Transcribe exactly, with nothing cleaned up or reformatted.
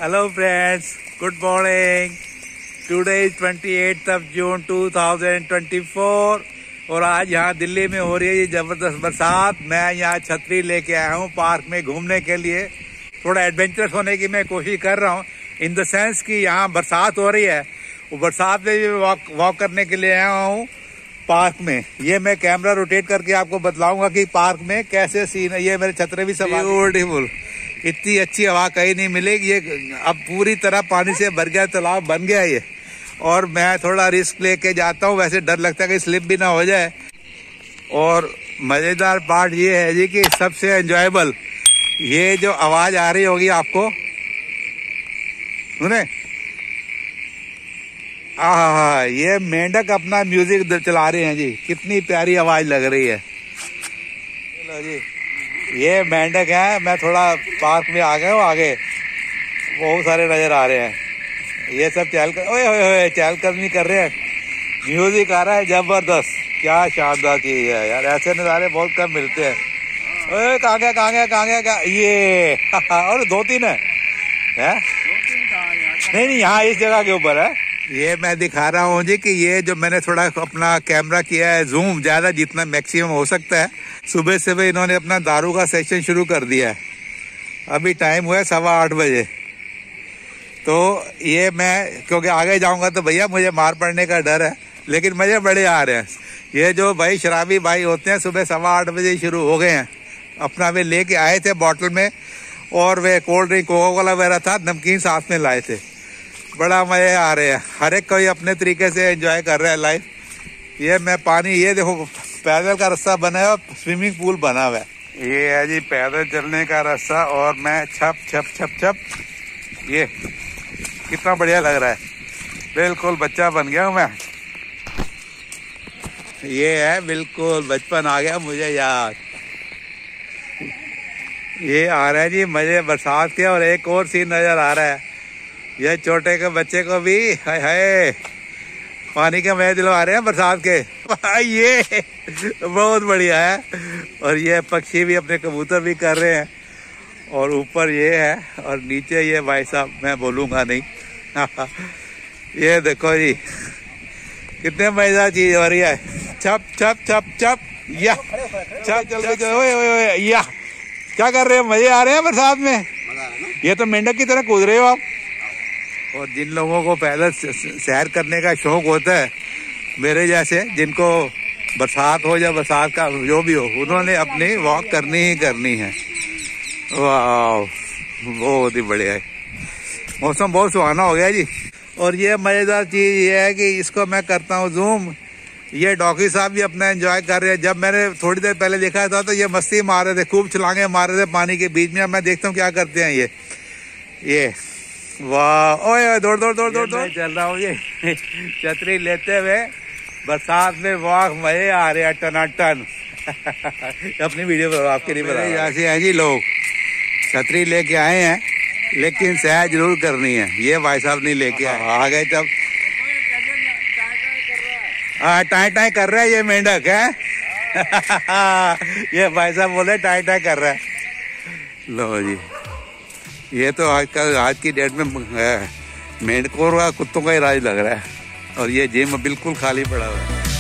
Hello friends, good morning. Today is twenty-eighth of June two thousand twenty-four और आज यहाँ दिल्ली में हो रही है ये जबरदस्त बरसात। मैं यहाँ छतरी लेके आया हूँ पार्क में घूमने के लिए। थोड़ा एडवेंचरस होने की मैं कोशिश कर रहा हूँ इन द सेंस कि यहाँ बरसात हो रही है, वो बरसात में भी वॉक वॉक करने के लिए आया हूँ पार्क में। ये मैं कैमरा रोटेट करके आपको बतलाऊंगा कि पार्क में कैसे सीन है। ये मेरे छतरे भी सब ब्यूटीफुल, इतनी अच्छी हवा कहीं नहीं मिलेगी। ये अब पूरी तरह पानी से भर गया, तालाब बन गया ये। और मैं थोड़ा रिस्क लेके जाता हूँ, वैसे डर लगता है कि स्लिप भी ना हो जाए। और मजेदार पार्ट ये है जी कि सबसे एंजॉयबल ये जो आवाज आ रही होगी आपको, सुने, आहा, ये मेंढक अपना म्यूजिक चला रहे हैं जी। कितनी प्यारी आवाज लग रही है। चलो जी, ये मेंढक है। मैं थोड़ा पार्क में आ गया हूँ, आगे बहुत सारे नजर आ रहे हैं। ये सब चहलकदमी ओए ओए ओए चहलकदमी कर रहे हैं। म्यूजिक आ रहा है जबरदस्त, क्या शानदार चीज है यार। ऐसे नजारे बहुत कम मिलते हैं। ओए कहाँ गया कहाँ गया कहाँ गया ये और दो तीन है, है? नहीं नहीं, यहाँ इस जगह के ऊपर है। ये मैं दिखा रहा हूँ जी कि ये जो मैंने थोड़ा अपना कैमरा किया है जूम ज्यादा जितना मैक्सिमम हो सकता है। सुबह सुबह इन्होंने अपना दारू का सेक्शन शुरू कर दिया है। अभी टाइम हुआ है सवा आठ बजे। तो ये मैं क्योंकि आगे जाऊंगा तो भैया मुझे मार पड़ने का डर है, लेकिन मजे बड़े आ रहे हैं। ये जो भाई शराबी भाई होते हैं सुबह सवा आठ बजे शुरू हो गए हैं। अपना वे लेके आए थे बॉटल में, और वे कोल्ड ड्रिंक कोका कोला वगैरह था, नमकीन साथ में लाए थे। बड़ा मजे आ रहे हैं। हर एक कोई अपने तरीके से एंजॉय कर रहा है लाइफ। ये मैं पानी, ये देखो पैदल का रास्ता बना है और स्विमिंग पूल बना हुआ है। ये है जी पैदल चलने का रास्ता, और मैं छप छप छप छप, ये कितना बढ़िया लग रहा है। बिल्कुल बच्चा बन गया हूँ मैं। ये है बिल्कुल बचपन आ गया मुझे याद। ये आ रहा है जी मजे बरसात के। और एक और सीन नजर आ रहा है, ये छोटे के बच्चे को भी हाय हाय पानी के मजे दिलवा रहे हैं बरसात के। ये बहुत बढ़िया है। और ये पक्षी भी अपने कबूतर भी कर रहे हैं। और ऊपर ये है, और नीचे ये भाई साहब मैं बोलूंगा नहीं। ये देखो जी कितने मजेदार चीज हो रही है। छप छप छप छप या छप चल ओए ओए ओए या क्या कर रहे हैं? मजे आ रहे हैं बरसात में। ये तो मेंढक की तरह कूद रहे हो आप। और जिन लोगों को पैदल सैर करने का शौक होता है, मेरे जैसे, जिनको बरसात हो या बरसात का जो भी हो, उन्होंने अपनी वॉक करनी ही करनी है। वाह, बहुत ही बढ़िया है। मौसम बहुत सुहाना हो गया जी। और ये मजेदार चीज ये है कि इसको मैं करता हूँ जूम। ये डॉक्टर साहब भी अपना एंजॉय कर रहे हैं। जब मैंने थोड़ी देर पहले देखा था तो ये मस्ती मार रहे थे, खूब छलांगे मार रहे थे पानी के बीच में। मैं देखता हूँ क्या करते हैं ये ये वाह, ओए दौड़ दौड़ दौड़ दौड़ दौड़ चल रहा हूँ ये छतरी लेते हुए बरसात में। वाह, मजे आ रहे हैं टनाटन। अपनी वीडियो पर आपके नहीं बता, ऐसे हैं जी लोग, छतरी लेके आए हैं लेकिन सैर जरूर करनी है। ये भाई साहब नहीं लेके आए, आ गए तब। हाँ, टाई टाई कर रहा है ये मेंढक है। ये भाई साहब बोले टाई टाई कर रहा है। लो जी, ये तो आजकल आज की डेट में मेंढकों का कुत्तों का ही राज लग रहा है। और ये जिम बिल्कुल खाली पड़ा हुआ है।